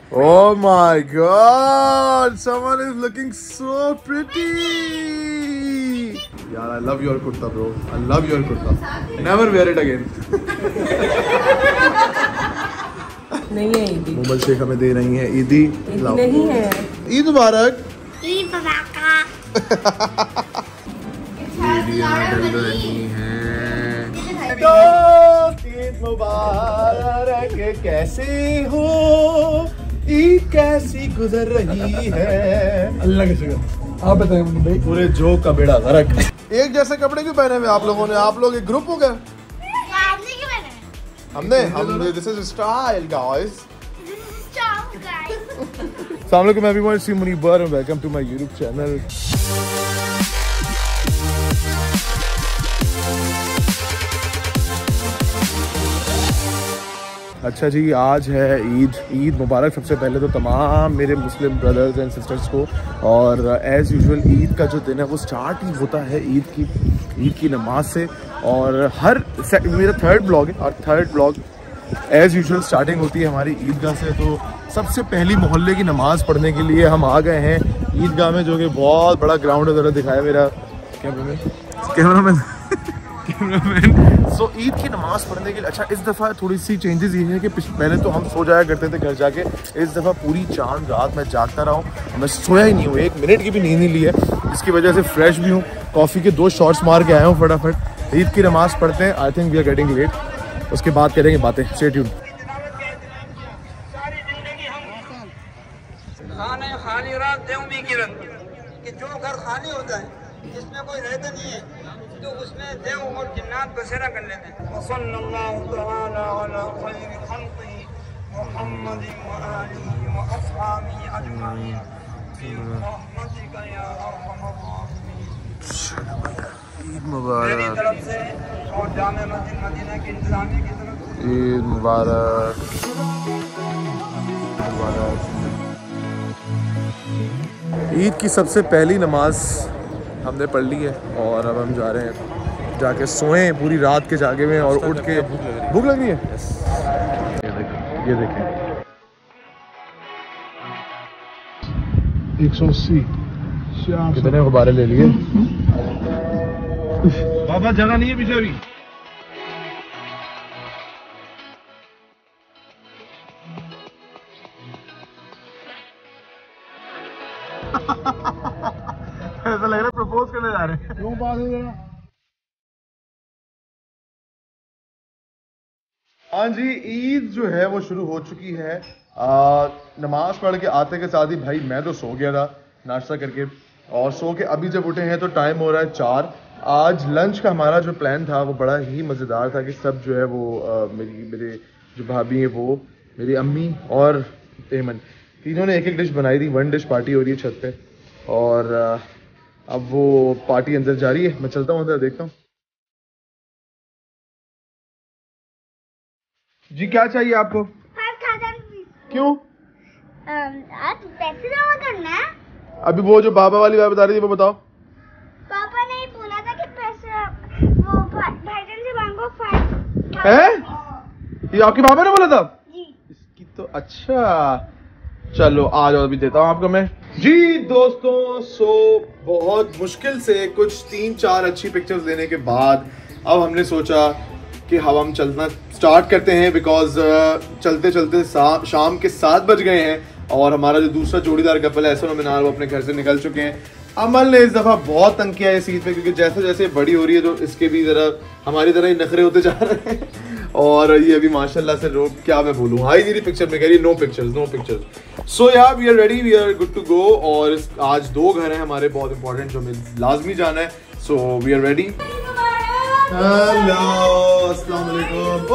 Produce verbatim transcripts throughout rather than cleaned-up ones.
Oh my God! Someone is looking so pretty. यार, I love your kurta, bro. I love your kurta. Never wear it again. नहीं है ईदी। Mobile Sheikh हमें दे रही है ईदी। नहीं है। ईद मुबारक। ईद मुबारक। ईदियाँ डल रही हैं। ईद मुबारक। कैसे हो? ईद कैसी गुजर रही है? अल्लाह का शुक्र। आप बताएं भाई। पूरे जो का बेड़ा गर्क। एक जैसे कपड़े क्यों पहने हुए आप लोगों ने? आप लोग एक ग्रुप हो गए? हमने हम दिस इज स्टाइल गाइस। अस्सलाम वालेकुम एवरीवन, सी मुनीब बर and welcome to my YouTube channel. अच्छा जी, आज है ईद। ईद मुबारक सबसे पहले तो तमाम मेरे मुस्लिम ब्रदर्स एंड सिस्टर्स को। और एज़ यूजुअल ईद का जो दिन है वो स्टार्ट ही होता है ईद की ईद की नमाज से। और हर मेरा थर्ड ब्लॉग है और third blog as usual starting होती है हमारी ईदगाह से। तो सबसे पहली मोहल्ले की नमाज़ पढ़ने के लिए हम आ गए हैं ईदगाह में, जो कि बहुत बड़ा ग्राउंड है। ज़रा दिखाया मेरा cameraman cameraman cameraman so so, Eid की नमाज़ पढ़ने के लिए। अच्छा, इस दफ़ा थोड़ी सी चेंजेस ये है कि पहले तो हम सो जाया करते थे घर जाके। इस दफ़ा पूरी चांद रात मैं जागता रहा हूँ, मैं सोया ही नहीं हूँ, एक मिनट की भी नींद नहीं ली है। इसकी वजह से फ्रेश भी हूँ, कॉफ़ी के दो शॉट्स मार के आया हूँ फटाफट। ईद की नमाज़ पढ़ते हैं। I think we are getting late, उसके बाद करेंगे बातें। Stay tuned. कि जो घर खाली होता है, जिसमें कोई रहता नहीं है, तो उसमें देव और जिन्नात बसेरा कर लेते हैं। सल्लल्लाहु तआला अला खैरि खल्क़िही मुहम्मदिन व आलिही व अस्हाबिही अजमईन बिरहमतिका या अरहमर राहिमीन। ईद मुबारक। मेरी तरफ से और जामे मस्जिद मदीना की इंतजामिया की तरफ से ईद मुबारक। मुबारक। ईद की सबसे पहली नमाज हमने पढ़ ली है और अब हम जा रहे हैं जाके सोएं पूरी रात के जागे में और उठ के। भूख लग रही है? ये देखें, ये देखें एक सौ अस्सी कितने गुब्बारे ले लिए? बाबा जगह नहीं है पीछे अभी। ऐसा लग रहा है प्रपोज करने जा रहे हैं। क्यों बात हो रहा? हाँ जी, ईद जो है वो शुरू हो चुकी है। आ, नमाज पढ़ के आते के साथ ही भाई मैं तो सो गया था नाश्ता करके, और सो के अभी जब उठे हैं तो टाइम हो रहा है चार। आज लंच का हमारा जो प्लान था वो बड़ा ही मज़ेदार था कि सब जो है वो आ, मेरी मेरे जो भाभी हैं वो, मेरी अम्मी और एमन, तीनों ने एक एक डिश बनाई थी। वन डिश पार्टी हो रही है छत पे और आ, अब वो पार्टी अंदर जा रही है। मैं चलता हूँ अंदर, देखता हूँ। जी क्या चाहिए आपको? क्यों? आज पैसे जमा करना है। अभी वो जो बाबा वाली बात बता रही थी वो बताओ। पापा ने बोला था कि पैसे वो भाईजान से मांगो फाइव। हैं? ये आपके पापा ने बोला था? जी। इसकी तो अच्छा, चलो आ जाओ, अभी देता हूँ आपको मैं। जी दोस्तों, सो बहुत मुश्किल से कुछ तीन चार अच्छी पिक्चर्स लेने के बाद अब हमने सोचा कि हम चलना स्टार्ट करते हैं, बिकॉज चलते चलते शाम के सात बज गए हैं और हमारा जो दूसरा जोड़ीदार कपल है एहसन और मिनार वो अपने घर से निकल चुके हैं। अमल ने इस दफ़ा बहुत तंग किया है इस ईद पे, क्योंकि जैसे जैसे बड़ी हो रही है तो इसके भी ज़रा हमारी तरह ही नखरे होते जा रहे हैं। और ये अभी माशाल्लाह से रोक, क्या मैं बोलूँ, हाई मेरी पिक्चर में कह रही no pictures no pictures. So या we are ready, we are good to go. और इस, आज दो घर हैं हमारे बहुत इंपॉर्टेंट जो हमें लाजमी जाना है। So we are ready. Hello, अस्सलाम वालेकुम।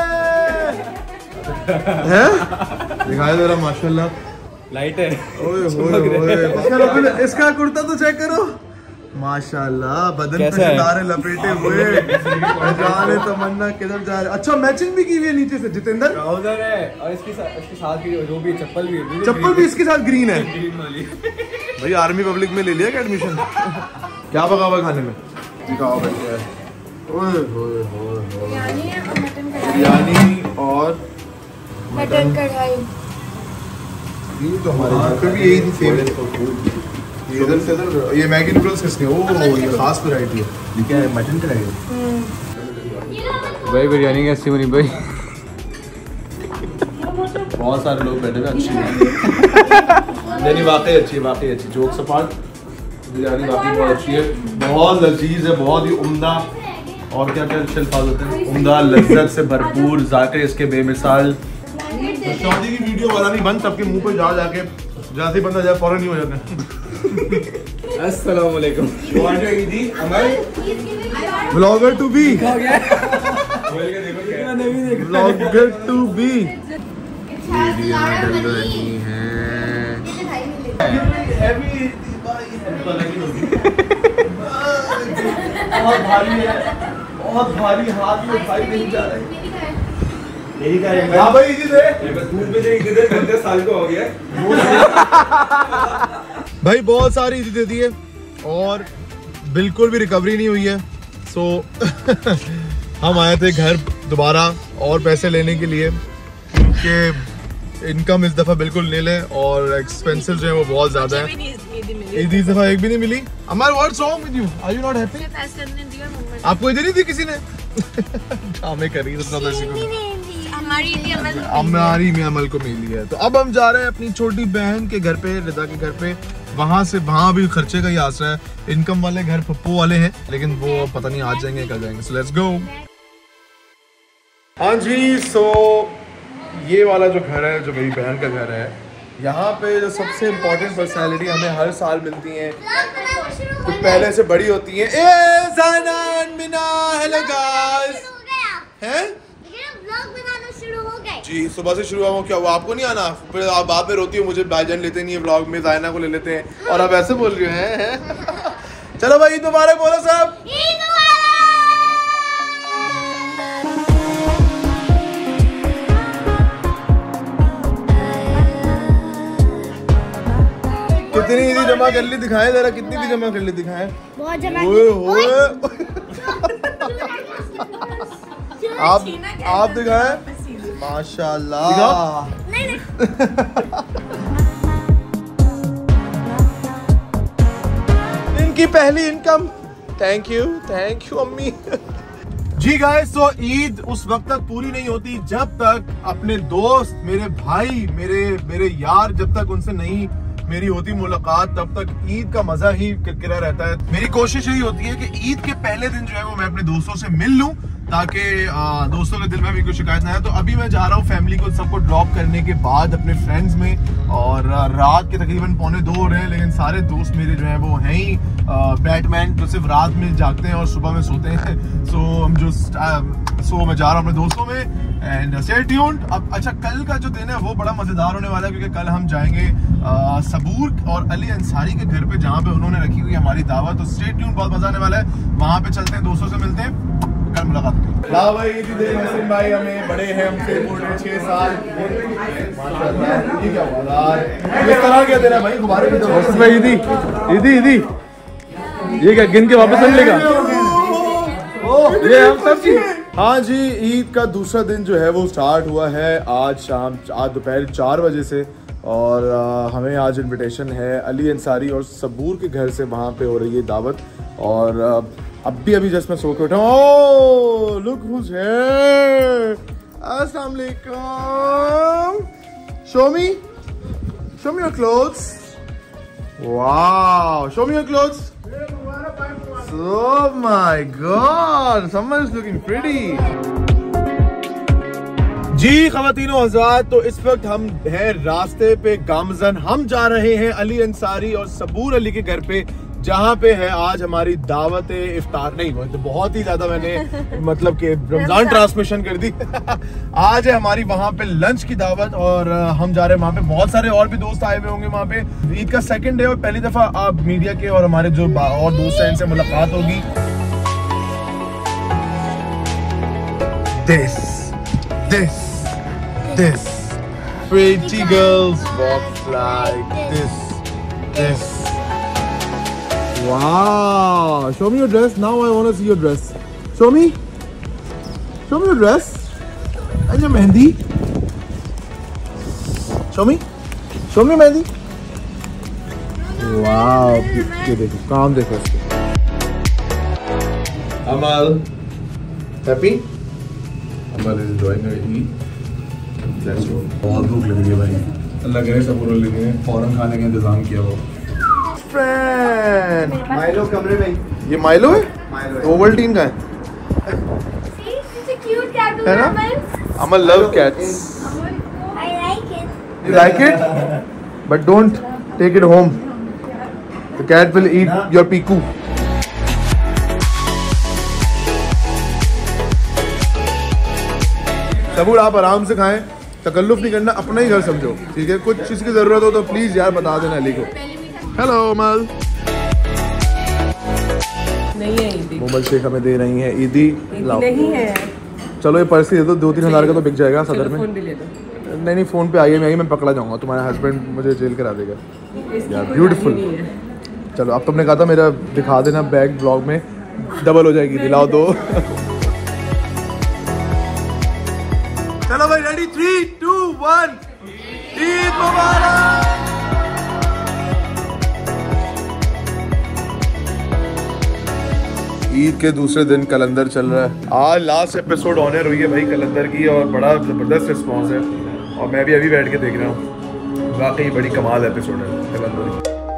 हैं? दिखाया जरा माशाल्लाह, लाइट है। ओए होए होए, इसका कुर्ता तो चेक करो माशाल्लाह, बदन पे सितारे लपेटे हुए, जाने तमन्ना किधर जा रहे। अच्छा मैचिंग भी की हुई है नीचे से जितेंद्र, ट्राउजर है और इसके साथ इसके साथ की जो भी चप्पल भी है, चप्पल भी इसके साथ ग्रीन है। ग्रीन वाली भाई आर्मी पब्लिक में ले लिया क्या एडमिशन? क्या पका हुआ खाने में? दिखाओ भाई। ओए होए होए, बिरयानी और मटन कढ़ाई। ये तो हमारे घर पे भी यही थी सेम। इधर से इधर ये मैगी नूडल्स किसने? ओह ये खास वैरायटी है। ये क्या है? मटन कढ़ाई। भाई बिरयानी कैसी बनी भाई? बहुत सारे लोग बैठे हुए, अच्छी नहीं नहीं वाकई अच्छी है, वाकई अच्छी। जोक सपाट बिरयानी वाकई बहुत अच्छी है, बहुत लजीज है, बहुत ही उम्दा। और क्या क्या अच्छे अल्फाज होते हैं? उम्दा, लज्जत से भरपूर, जायके इसके बेमिसाल। तो शादी की वीडियो बनानी बंद, सबके मुंह पे जा जाके जैसे ही बंदा जाए फौरन ही हो जाते हैं। अस्सलाम वालेकुम। Blogger to be, blogger to be. Video डल रही हैं। बहुत भारी है, बहुत भारी, हाथ में भाई नहीं जा रहा है। यही का है भाई, इजी दे दूध में दे, इजी दे, पंद्रह साल को हो गया भाई। बहुत सारी इजी दे दी है और बिल्कुल भी रिकवरी नहीं हुई है। सो हम आए थे घर दोबारा और पैसे लेने के लिए, क्योंकि इनकम इस दफा बिल्कुल नील है और एक्सपेंसिव जो है वो बहुत ज्यादा है। ईद इस दफा एक भी नहीं मिली। हमारे what's wrong with you? Are you not happy? आपको इधर नहीं दी किसी ने? ड्रामे कर रही है तो हमारी में अमल को मिली है। तो अब हम जा रहे हैं अपनी छोटी बहन के घर पे, रिदा के घर पे। वहाँ से वहाँ भी खर्चे का ही आसरा है। इनकम वाले घर पप्पू वाले हैं, लेकिन वो पता नहीं आज जाएंगे कल जाएंगे। So let's go. हाँ जी, सो ये वाला जो घर है, जो मेरी बहन का घर है, यहाँ पे जो सबसे इम्पोर्टेंट पर्सनालिटी हमें हर साल मिलती हैं, तो पहले से बड़ी होती हैं। ए ज़ाना मिना, हेलो गाइस। हैं? जी सुबह से शुरू हुआ। क्या हुआ? आपको नहीं आना? फिर आप बाद में रोती हो मुझे भाईजान लेते नहीं है व्लॉग में, ज़ायना को ले लेते हैं, और आप ऐसे बोल रहे हैं, हैं? चलो भाई ईद मुबारक बोलो सब। कितनी ईदी जमा कर ली दिखाएं जरा, कितनी भी जमा कर ली दिखाएं। बहुत जमा आप आप दिखाएं, माशाल्लाह। नहीं नहीं इनकी पहली income. Thank you, thank you अम्मी। जी गाइस, तो ईद उस वक्त तक पूरी नहीं होती जब तक अपने दोस्त, मेरे भाई, मेरे मेरे यार, जब तक उनसे नहीं मेरी होती मुलाकात, तब तक ईद का मजा ही किरकिरा रहता है। मेरी कोशिश यही होती है कि ईद के पहले दिन जो है वो मैं अपने दोस्तों से मिल लूं, ताकि दोस्तों के दिल में भी कोई शिकायत ना है। तो अभी मैं जा रहा हूँ फैमिली को सबको ड्रॉप करने के बाद अपने फ्रेंड्स में, और रात के तकरीबन पौने दो हो रहे हैं, लेकिन सारे दोस्त मेरे जो हैं वो हैं ही बैटमैन, जो सिर्फ रात में जागते हैं और सुबह में सोते हैं। सो हम जो सो मैं जा रहा हूँ अपने दोस्तों में, एंड स्टे ट्यून्ड। अब अच्छा, कल का जो दिन है वो बड़ा मजेदार होने वाला है, क्योंकि कल हम जाएंगे आ, सबूर और अली अंसारी के घर पे, जहाँ पे उन्होंने रखी हुई हमारी दावत। तो स्टे ट्यून्ड, बहुत मजा आने वाला है। वहाँ पे चलते हैं, दोस्तों से मिलते हैं, कल मुलाकात करेंगे। ला भाई ईद दे नसीम भाई, हमें बड़े हैं हमसे पूरे छह साल। माशाल्लाह, ये क्या हुआ इस तरह क्या देना भाई? गुब्बारे भी दो भाई। ईदी ईदी ईदी ये क्या गिन के वापस नहीं लेगा? ये हम सब चीज। हाँ जी, ईद का दूसरा दिन जो है वो स्टार्ट हुआ है आज शाम, आज दोपहर चार बजे से, और आ, हमें आज इनविटेशन है अली अंसारी और सबूर के घर से, वहाँ पे हो रही है दावत। और आ, अब भी अभी जस्ट मैं सो के उठा हूँ। ओह लुक हुज हियर, अस्सलाम वालेकुम। Show me show me your clothes. Wow, show me your clothes. Oh my God, someone is looking pretty. जी ख़वातीनो हज़रात, तो इस वक्त हम हैं रास्ते पे गामजन। हम जा रहे हैं अली अंसारी और सबूर अली के घर पे, जहाँ पे है आज हमारी दावत इफ्तार। नहीं वो तो बहुत ही ज्यादा मैंने मतलब कि रमजान ट्रांसमिशन कर दी। आज है हमारी वहाँ पे लंच की दावत, और हम जा रहे हैं वहाँ पे। बहुत सारे और भी दोस्त आए हुए होंगे वहाँ पे। ईद का सेकंड डे और पहली दफा आप मीडिया के और हमारे जो और दोस्त हैं इनसे मुलाकात होगी। This, this, this, pretty girls walk like this, this. Wow! Show me your dress. Now I want to see your dress. Show me. Show me your dress. And your mehndi. Show me. Show me mehndi. वाह, ये देखो काम देखो इसको। Amal happy, Amal is enjoying her Eid. Let's go. बहुत भूख लग रही है भाई, अल्लाह करे सब पूरा लगे हैं, फौरन खाने का इंतजाम किया वो। फ्रेंड माइलो कमरे में। ये माइलो है, माइलो ओवल्टीन का है, See, it's a cute cat. है ना? Amal love cats. I like it. You like it? But don't take it home. The cat will eat your piku. सबूर आप आराम से खाएं, तकल्लुफ नहीं करना, अपना ही घर समझो, ठीक है? कुछ चीज़ की ज़रूरत हो तो प्लीज़ यार बता देना अली को। हेलो अमल। नहीं है ईदी। मोमल शेख हमें दे रही हैं ईदी। लाओ। नहीं है। चलो ये पर्स ही दे दो, दो तीन हज़ार का तो बिक जाएगा सदर में। फोन भी ले दो। नहीं नहीं फ़ोन पे आइए, मैं मैं पकड़ा जाऊंगा, तुम्हारा हस्बैंड मुझे जेल करा देगा यार। ब्यूटीफुल। चलो अब तुमने कहा था मेरा दिखा देना बैग ब्लॉग में, डबल हो जाएगी, दिलाओ दो। चलो भाई ready, three two one, Eid मुबारक। ईद के दूसरे दिन कलंदर चल रहा है। आज लास्ट एपिसोड ऑनर हुई है भाई कलंदर की, और बड़ा ज़बरदस्त रिस्पॉन्स है, और मैं भी अभी बैठ के देख रहा हूँ। वाकई बड़ी कमाल एपिसोड है कलंदर।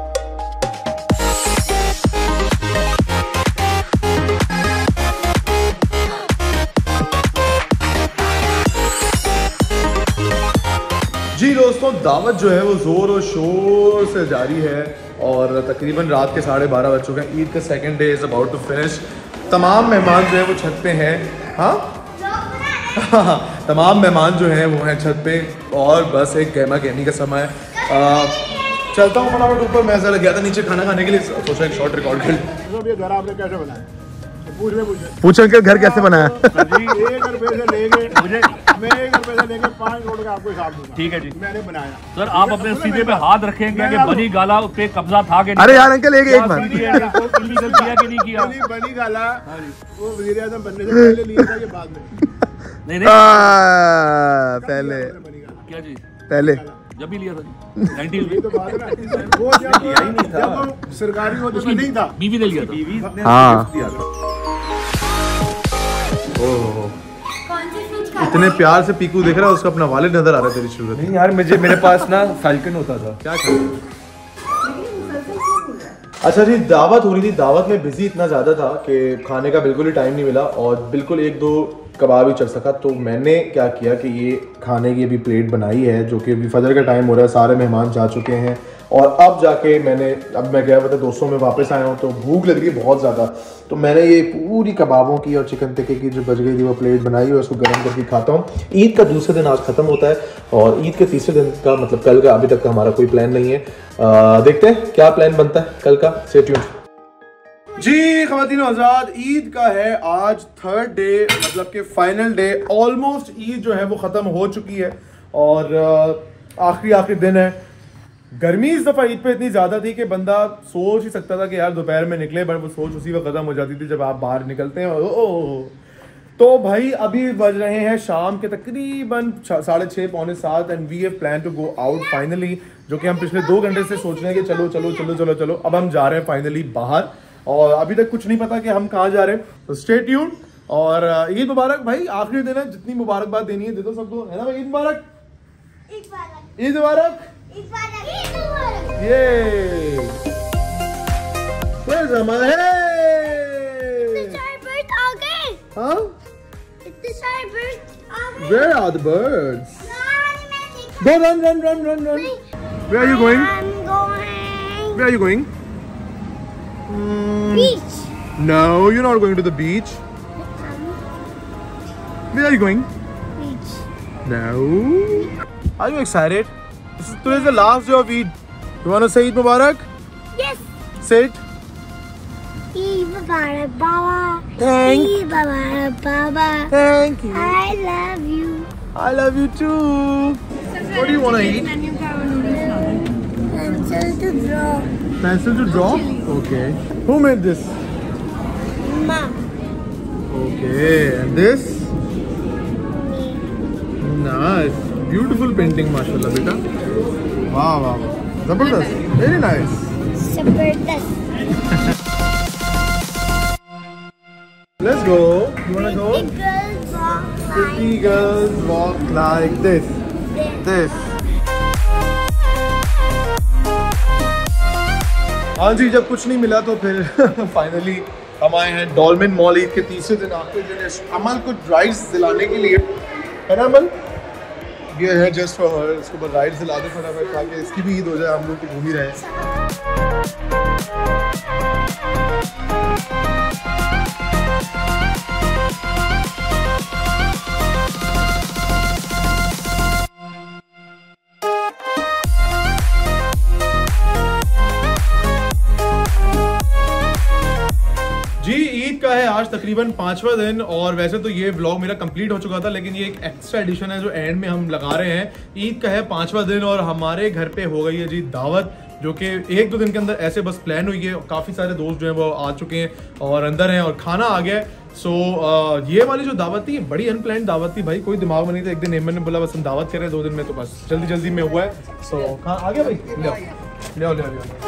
जी दोस्तों, दावत जो है वो ज़ोर और शोर से जारी है, और तकरीबन रात के साढ़े बारह बज चुके हैं। ईद का second day is about to finish. तमाम मेहमान जो है वो छत पे हैं। हाँ तमाम मेहमान जो हैं वो हैं छत पे, और बस एक गहमा गहमी का समय। आ, चलता हूँ फटाफट ऊपर। मैं जरा गया था नीचे खाना खाने के लिए, सोचा एक शॉर्ट रिकॉर्ड कर लूं। ये घर आपने कैसे बनाया? पूछ रहे पूछ रहे। पूछ अंकल घर कैसे बनाया? जी एक रुपए से लेके मुझे मैं एक रुपए से लेके पाँच करोड़ का आपको हिसाब दूंगा। ठीक है जी, मैंने बनाया। सर आप अपने सीधे पे हाथ रखेंगे कि बनी गाला पे कब्जा था कि अरे यार अंकल एक एक बार इलीगल किया कि नहीं किया? बनी बनी गाला वो वज़ीर आज़म बनने से पहले लिया था कि बाद में? नहीं नहीं आ, पहले क्या जी, पहले जब भी लिया था जी नाइनटी ये तो बात है ना, वो जब लिया ही नहीं था, जब वो सरकारी हो तो नहीं था, बीवी ने लिया था। हाँ। ओह इतने प्यार से पीकू देख रहा है, उसका अपना वालिद नजर आ रहा है तेरी सूरत। नहीं यार, मुझे मेरे पास ना फाल्कन होता था। क्या कर अच्छा जी, दावत हो रही थी। दावत में बिजी इतना ज़्यादा था कि खाने का बिल्कुल ही टाइम नहीं मिला, और बिल्कुल एक दो कबाब ही चल सका। तो मैंने क्या किया कि ये खाने की अभी प्लेट बनाई है, जो कि अभी फजर का टाइम हो रहा है, सारे मेहमान जा चुके हैं, और अब जाके मैंने अब मैं गया था दोस्तों में वापस आया हूँ, तो भूख लग रही है बहुत ज़्यादा। तो मैंने ये पूरी कबाबों की और चिकन टिक्के की जो बच गई थी वो प्लेट बनाई और उसको गर्म करके खाता हूँ। ईद का दूसरे दिन आज ख़त्म होता है, और ईद के तीसरे दिन का मतलब कल का अभी तक का हमारा कोई प्लान नहीं है। आ, देखते हैं क्या प्लान बनता है कल का। Stay tuned. जी ख़वातीन आज़ाद, ईद का है आज थर्ड डे, मतलब कि फाइनल डे। ऑलमोस्ट ईद जो है वो ख़त्म हो चुकी है, और आखिरी आखिरी दिन है। गर्मी इस दफ़ा ईद पे इतनी ज़्यादा थी कि बंदा सोच ही सकता था कि यार दोपहर में निकले, बट वो सोच उसी वक्त ख़त्म हो जाती थी जब आप बाहर निकलते हैं। ओ, ओ, ओ। तो भाई अभी बज रहे हैं शाम के तकरीबन साढ़े छः पौने सात, and we have plan to go out finally, जो कि हम पिछले दो घंटे से सोच रहे हैं कि चलो चलो चलो चलो चलो। अब हम जा रहे हैं फाइनली बाहर, और अभी तक कुछ नहीं पता कि हम कहाँ जा रहे हैं। तो स्टे ट्यून्ड, और ईद मुबारक भाई। आखिरी दिन है, जितनी मुबारकबाद देनी है दे दो सबको, है ना भाई? ईद मुबारक, ईद मुबारक, ईद मुबारक। ये Where's Amal? Hey! Huh? Where are the birds? Go run, run, run, run, run. Where are you going? I'm going. Where are you going? Mm, Beach. no, you're not going to the beach. Where are you going? Beach. No. Are you excited? This is today's the last day of Eid. You want to say Eid Mubarak? Yes. Say it. Eid Mubarak, Baba. Thank Eid Mubarak, Baba. Thank you. I love you. I love you too. What do you want to eat? Pencil to draw. Pencil to draw? Okay. Who made this? Mom. Okay. And this? Me. Nice. Beautiful painting माशाल्लाह बेटा, वाह वाह वाह, जबरदस्त, very nice. जबरदस्त। Let's go. You wanna go? Girls walk Pretty like girls walk like this. This. हाँ जी, जब कुछ नहीं मिला तो फिर फाइनली हम आए हैं डॉल्मेन मॉल ईद के तीसरे दिन आखिरी दिन है अमल को राइड्स दिलाने के लिए, है ना अमल? ये है जस्ट फॉर हर, इसको बस राइड्स दिला दे फटाफट ताकि इसकी भी ईद हो जाए, हम लोग तो घूम ही रहे हैं। जी ईद का है आज तकरीबन पांचवा दिन, और वैसे तो ये व्लॉग मेरा कंप्लीट हो चुका था, लेकिन ये एक एक्स्ट्रा एडिशन है जो एंड में हम लगा रहे हैं। ईद का है पांचवा दिन और हमारे घर पे हो गई है जी दावत, जो कि एक दो दिन के अंदर ऐसे बस प्लान हुई है। काफ़ी सारे दोस्त जो हैं वो आ चुके हैं और अंदर हैं और खाना आ गया है। सो so, ये वाली जो दावत थी बड़ी अनप्लान्ड दावत थी भाई, कोई दिमाग में नहीं था। एक दिन एमन ने बोला बस हम दावत कर रहे हैं दो दिन में, तो बस जल्दी जल्दी में हुआ है। सो so, कहाँ आ गया भाई, ले आओ ले आओ ले आओ ले आओ।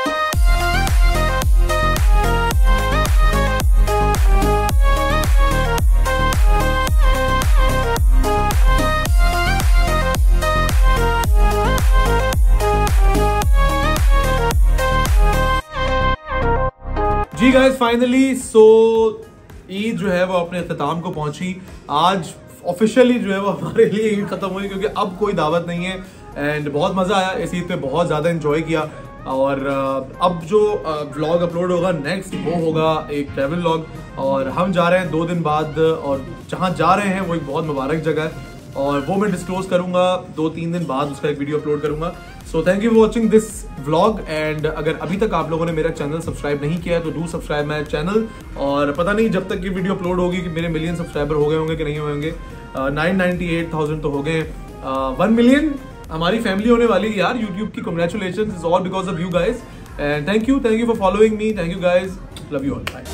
जी गाइस फाइनली सो ईद जो है वो अपने अख्ताम को पहुंची। आज ऑफिशियली जो है वो हमारे लिए ईद खत्म हुई, क्योंकि अब कोई दावत नहीं है। एंड बहुत मज़ा आया इस ईद पे, बहुत ज़्यादा एंजॉय किया। और अब जो व्लॉग अपलोड होगा नेक्स्ट वो होगा एक ट्रैवल व्लॉग, और हम जा रहे हैं दो दिन बाद, और जहाँ जा रहे हैं वो एक बहुत मुबारक जगह है और वो मैं डिस्क्लोज करूंगा दो तीन दिन बाद, उसका एक वीडियो अपलोड करूंगा। So thank you for watching this vlog, and अगर अभी तक आप लोगों ने मेरा चैनल सब्सक्राइब नहीं किया है तो डू सब्सक्राइब माय चैनल। और पता नहीं जब तक ये वीडियो अपलोड होगी कि मेरे मिलियन सब्सक्राइबर हो गए होंगे कि नहीं होंगे। नाइन नाइनटी एट थाउजेंड तो हो गए, वन मिलियन हमारी फैमिली होने वाली है यार यूट्यूब की। Congratulations, is all because of you guys, and thank you thank you for following me, thank you guys, love you all, bye.